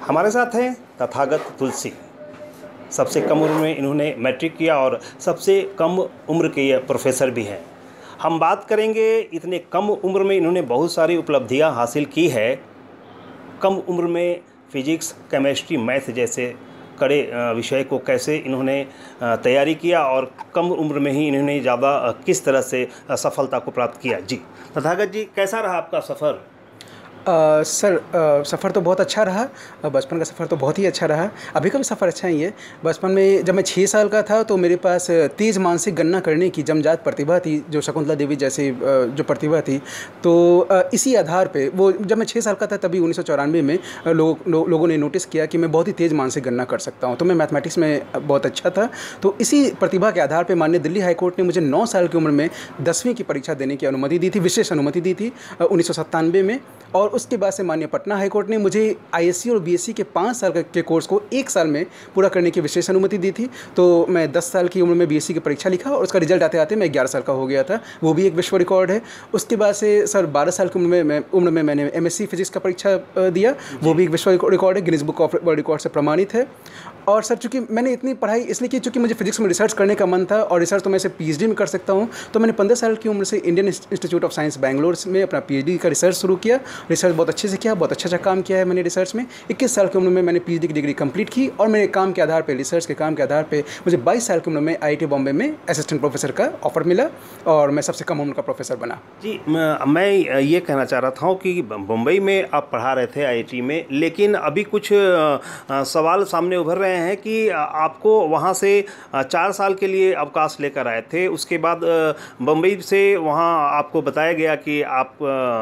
हमारे साथ हैं तथागत तुलसी। सबसे कम उम्र में इन्होंने मैट्रिक किया और सबसे कम उम्र के ये प्रोफेसर भी हैं। हम बात करेंगे, इतने कम उम्र में इन्होंने बहुत सारी उपलब्धियां हासिल की है। कम उम्र में फिजिक्स, केमिस्ट्री, मैथ जैसे कड़े विषय को कैसे इन्होंने तैयारी किया और कम उम्र में ही इन्होंने ज़्यादा किस तरह से सफलता को प्राप्त किया। जी तथागत जी, कैसा रहा आपका सफ़र? सर, सफ़र तो बहुत अच्छा रहा। बचपन का सफ़र तो बहुत ही अच्छा रहा। अभी का भी सफ़र अच्छा ही है। बचपन में जब मैं 6 साल का था तो मेरे पास तेज़ मानसिक गणना करने की जमजात प्रतिभा थी, जो शकुंतला देवी जैसी जो प्रतिभा थी। तो इसी आधार पे वो जब मैं 6 साल का था तभी 1994 में लोगों ने नोटिस किया कि मैं बहुत ही तेज़ मानसिक गणना कर सकता हूँ। तो मैं मैथमेटिक्स में बहुत अच्छा था। तो इसी प्रतिभा के आधार पर माननीय दिल्ली हाई कोर्ट ने मुझे 9 साल की उम्र में 10वीं की परीक्षा देने की अनुमति दी थी, विशेष अनुमति दी थी 1997 में। और उसके बाद से माननीय पटना हाई कोर्ट ने मुझे आईएससी और बीएससी के 5 साल के कोर्स को 1 साल में पूरा करने की विशेष अनुमति दी थी। तो मैं 10 साल की उम्र में बीएससी की परीक्षा लिखा और उसका रिजल्ट आते आते मैं 11 साल का हो गया था। वो भी एक विश्व रिकॉर्ड है। उसके बाद से सर 12 साल की उम्र में मैंने एमएससी फिजिक्स का परीक्षा दिया। वो भी एक विश्व रिकॉर्ड है, Guinness Book of World Record से प्रमाणित है। और सर चूँकि मैंने इतनी पढ़ाई इसलिए की चूँकि मुझे फिजिक्स में रिसर्च करने का मन था और रिसर्च तो मैं इसे पीएचडी में कर सकता हूँ। तो मैंने 15 साल की उम्र से Indian Institute of Science Bangalore में अपना पीएचडी का रिसर्च शुरू किया। रिसर्च बहुत अच्छे से किया, बहुत अच्छा काम किया है मैंने रिसर्च में। 21 साल की उम्र में मैंने पीएचडी की डिग्री कंप्लीट की और मेरे काम के आधार पे, रिसर्च के काम के आधार पे मुझे 22 साल की उम्र में आईआईटी बॉम्बे में असिस्टेंट प्रोफेसर का ऑफर मिला और मैं सबसे कम उम्र का प्रोफेसर बना। जी, मैं ये कहना चाह रहा था कि बम्बई में आप पढ़ा रहे थे आईआईटी में, लेकिन अभी कुछ सवाल सामने उभर रहे हैं कि आपको वहाँ से 4 साल के लिए अवकाश लेकर आए थे। उसके बाद बम्बई से वहाँ आपको बताया गया कि आप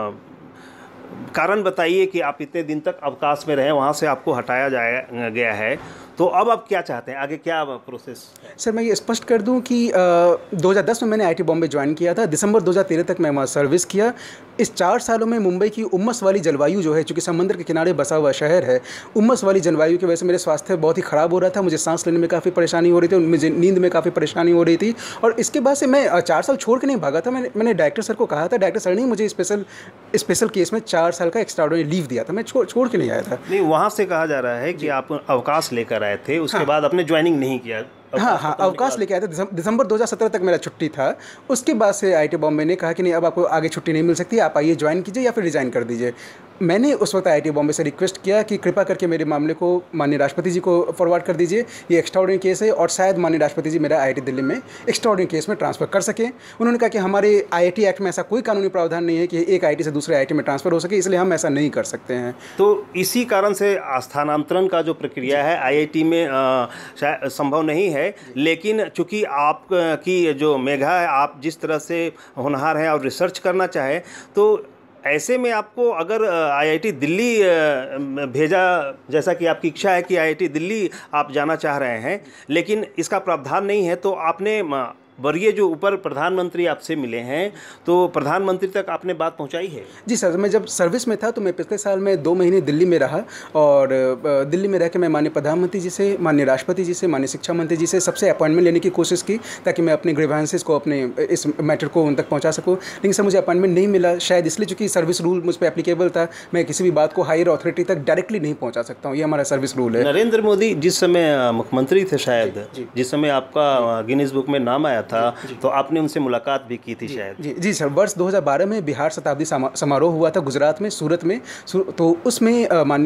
कारण बताइए कि आप इतने दिन तक अवकाश में रहे, वहाँ से आपको हटाया गया है। तो अब आप क्या चाहते हैं, आगे क्या प्रोसेस है? सर मैं ये स्पष्ट कर दूं कि 2010 में मैंने आईआईटी बॉम्बे ज्वाइन किया था। दिसंबर 2013 तक मैं वहाँ सर्विस किया। इस 4 सालों में मुंबई की उम्मस वाली जलवायु जो है, चूँकि समुद्र के किनारे बसा हुआ शहर है, उम्मस वाली जलवायु की वजह से मेरे स्वास्थ्य बहुत ही ख़राब हो रहा था। मुझे सांस लेने में काफ़ी परेशानी हो रही थी, मुझे नींद में काफ़ी परेशानी हो रही थी। और इसके बाद से मैं 4 साल छोड़ के नहीं भागा था। मैंने डायरेक्टर सर को कहा था, डायरेक्टर सर ने मुझे स्पेशल केस में 4 साल का एक्स्ट्राऑर्डिनरी लीव दिया था। मैं छोड़ के नहीं आया था। नहीं, वहाँ से कहा जा रहा है कि आप अवकाश लेकर आए थे, उसके बाद आपने ज्वाइनिंग नहीं किया। हाँ, अवकाश लेके आया था। दिसंबर 2017 तक मेरा छुट्टी था। उसके बाद से आईआईटी बॉम्बे ने कहा कि नहीं, अब आपको आगे छुट्टी नहीं मिल सकती, आप आइए ज्वाइन कीजिए या फिर रिजाइन कर दीजिए। मैंने उस वक्त आईआईटी बॉम्बे से रिक्वेस्ट किया कि कृपा करके मेरे मामले को माननीय राष्ट्रपति जी को फॉरवर्ड कर दीजिए। ये एक्स्ट्राऑर्डिनरी केस है और शायद माननीय राष्ट्रपति जी मेरा आईआईटी दिल्ली में एक्स्ट्राऑर्डिनरी केस में ट्रांसफ़र कर सकें। उन्होंने कहा कि हमारे आईआईटी एक्ट में ऐसा कोई कानूनी प्रावधान नहीं है कि एक आईआईटी से दूसरे आईआईटी में ट्रांसफ़र हो सके, इसलिए हम ऐसा नहीं कर सकते हैं। तो इसी कारण से स्थानांतरण का जो प्रक्रिया है आईआईटी में शायद संभव नहीं है। लेकिन चूँकि आप की जो मेधा है, आप जिस तरह से होनहार हैं और रिसर्च करना चाहें, तो ऐसे में आपको अगर आईआईटी दिल्ली भेजा, जैसा कि आपकी इच्छा है कि आईआईटी दिल्ली आप जाना चाह रहे हैं, लेकिन इसका प्रावधान नहीं है, तो आपने वरीय जो ऊपर प्रधानमंत्री आपसे मिले हैं, तो प्रधानमंत्री तक आपने बात पहुंचाई है? जी सर, मैं जब सर्विस में था तो मैं पिछले साल में 2 महीने दिल्ली में रहा और दिल्ली में रह के मैं माननीय प्रधानमंत्री जी से, माननीय राष्ट्रपति जी से, माननीय शिक्षा मंत्री जी से सबसे अपॉइंटमेंट लेने की कोशिश की ताकि मैं अपने ग्रीवेंसेस को, अपने इस मैटर को उन तक पहुँचा सकूँ। लेकिन सर मुझे अपॉइंटमेंट नहीं मिला, शायद इसलिए चूँकि सर्विस रूल मुझ पर एप्लीकेबल था। मैं किसी भी बात को हायर अथॉरिटी तक डायरेक्टली नहीं पहुँचा सकता हूँ, ये हमारा सर्विस रूल है। नरेंद्र मोदी जिस समय मुख्यमंत्री थे, शायद जिस समय आपका गिनीज बुक में नाम आया था, तो आपने उनसे मुलाकात भी की थी शायद? जी सर, वर्ष 2012 में बिहार शताब्दी समारोह हुआ था गुजरात में, सूरत में। तो उसमें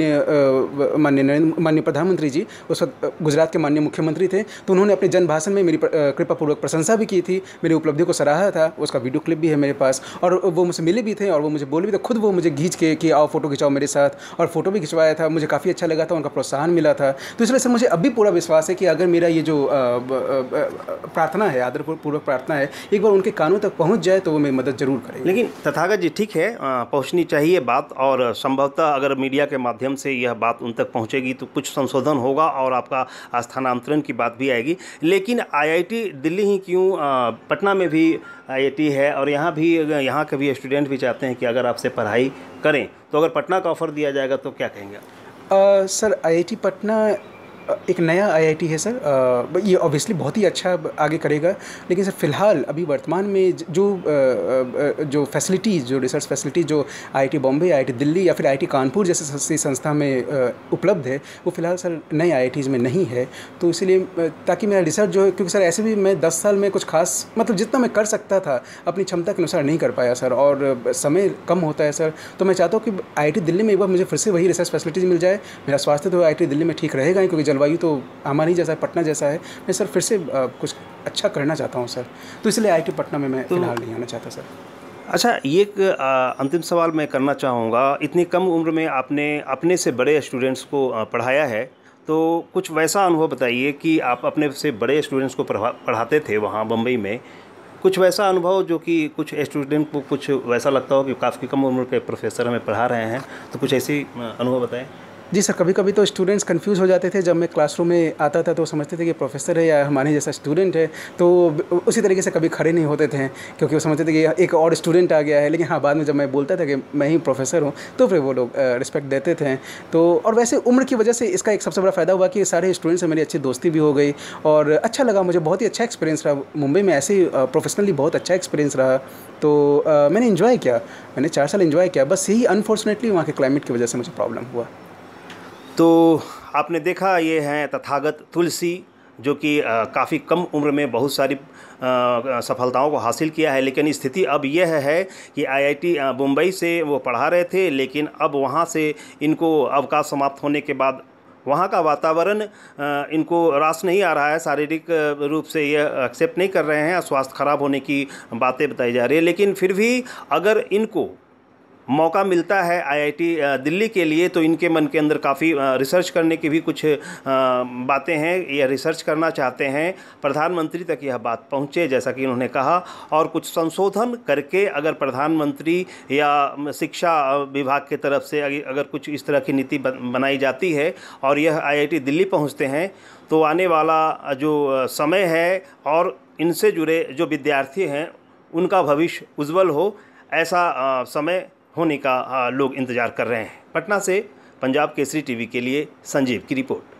माननीय प्रधानमंत्री जी उस वक्त गुजरात के माननीय मुख्यमंत्री थे। तो उन्होंने अपने जन भाषण में मेरी कृपापूर्वक प्रशंसा भी की थी, मेरी उपलब्धि को सराहा था। उसका वीडियो क्लिप भी है मेरे पास और वो मुझसे मिले भी थे और वो मुझे बोले भी थे। खुद वो मुझे खींच के कि आओ फोटो खिंचाओ मेरे साथ, और फोटो भी खिंचवाया था। मुझे काफ़ी अच्छा लगा था, उनका प्रोत्साहन मिला था। तो इसलिए से मुझे अब भी पूरा विश्वास है कि अगर मेरा ये जो प्रार्थना है, आदरपूर्वक प्रार्थना है, एक बार उनके कानों तक पहुंच जाए तो वो मेरी मदद जरूर करेंगे। लेकिन तथागत जी, ठीक है, पहुंचनी चाहिए बात, और संभवतः अगर मीडिया के माध्यम से यह बात उन तक पहुंचेगी तो कुछ संशोधन होगा और आपका स्थानांतरण की बात भी आएगी। लेकिन आईआईटी दिल्ली ही क्यों, पटना में भी आईआईटी है और यहाँ के भी स्टूडेंट भी चाहते हैं कि अगर आपसे पढ़ाई करें, तो अगर पटना का ऑफ़र दिया जाएगा तो क्या कहेंगे? सर आईआईटी पटना एक नया आईआईटी है सर, ये ऑब्वियसली बहुत ही अच्छा आगे करेगा, लेकिन सर फ़िलहाल अभी वर्तमान में जो फैसिलिटीज़, जो रिसर्च फैसिलिटीज़ जो आईआईटी बॉम्बे, आईआईटी दिल्ली या फिर आईआईटी कानपुर जैसे संस्था में उपलब्ध है, वो फ़िलहाल सर नए आईआईटीज़ में नहीं है। तो इसीलिए ताकि मेरा रिसर्च जो है, क्योंकि सर ऐसे भी मैं 10 साल में कुछ खास मतलब जितना मैं कर सकता था अपनी क्षमता के अनुसार नहीं कर पाया सर, और समय कम होता है सर। तो मैं चाहता हूँ कि आईआईटी दिल्ली में एक बार मुझे फिर से वही रिसर्च फैसिलिटीज़ मिल जाए। मेरा स्वास्थ्य तो आईआईटी दिल्ली में ठीक रहेगा ही, क्योंकि जलवायु तो हमारी जैसा है, पटना जैसा है। मैं सर फिर से कुछ अच्छा करना चाहता हूँ सर, तो इसलिए आईआईटी पटना में मैं फ़िलहाल नहीं आना चाहता सर। अच्छा, ये एक अंतिम सवाल मैं करना चाहूँगा। इतनी कम उम्र में आपने अपने से बड़े स्टूडेंट्स को पढ़ाया है, तो कुछ वैसा अनुभव बताइए कि आप अपने से बड़े स्टूडेंट्स को पढ़ाते थे वहाँ बम्बई में। कुछ वैसा अनुभव जो कि कुछ स्टूडेंट को कुछ वैसा लगता हो कि काफ़ी कम उम्र के प्रोफेसर हमें पढ़ा रहे हैं, तो कुछ ऐसी अनुभव बताएं। जी सर, कभी कभी तो स्टूडेंट्स कंफ्यूज हो जाते थे। जब मैं क्लासरूम में आता था तो समझते थे कि प्रोफेसर है या हमारे जैसा स्टूडेंट है, तो उसी तरीके से कभी खड़े नहीं होते थे, क्योंकि वो समझते थे कि एक और स्टूडेंट आ गया है। लेकिन हाँ, बाद में जब मैं बोलता था कि मैं ही प्रोफेसर हूँ, तो फिर वो लोग रिस्पेक्ट देते थे। तो और वैसे उम्र की वजह से इसका एक सबसे बड़ा फ़ायदा हुआ कि सारे स्टूडेंट्स से मेरी अच्छी दोस्ती भी हो गई, और अच्छा लगा मुझे, बहुत ही अच्छा एक्सपीरियंस रहा मुंबई में। ऐसे ही प्रोफेशनली बहुत अच्छा एक्सपीरियंस रहा। तो मैंने इन्जॉय किया, मैंने 4 साल इन्जॉय किया। बस यही अनफॉर्चुनेटली वहाँ के क्लाइमेट की वजह से मुझे प्रॉब्लम हुआ। तो आपने देखा, ये हैं तथागत तुलसी, जो कि काफ़ी कम उम्र में बहुत सारी सफलताओं को हासिल किया है। लेकिन स्थिति अब यह है कि आईआईटी मुंबई से वो पढ़ा रहे थे, लेकिन अब वहाँ से इनको अवकाश समाप्त होने के बाद वहाँ का वातावरण इनको रास नहीं आ रहा है। शारीरिक रूप से ये एक्सेप्ट नहीं कर रहे हैं, स्वास्थ्य खराब होने की बातें बताई जा रही है। लेकिन फिर भी अगर इनको मौका मिलता है आईआईटी दिल्ली के लिए, तो इनके मन के अंदर काफ़ी रिसर्च करने की भी कुछ बातें हैं। ये रिसर्च करना चाहते हैं, प्रधानमंत्री तक यह बात पहुँचे जैसा कि उन्होंने कहा, और कुछ संशोधन करके अगर प्रधानमंत्री या शिक्षा विभाग की तरफ से अगर कुछ इस तरह की नीति बनाई जाती है और यह आईआईटी दिल्ली पहुँचते हैं, तो आने वाला जो समय है और इनसे जुड़े जो विद्यार्थी हैं उनका भविष्य उज्जवल हो, ऐसा समय होने का लोग इंतज़ार कर रहे हैं। पटना से पंजाब केसरी टीवी के लिए संजीव की रिपोर्ट।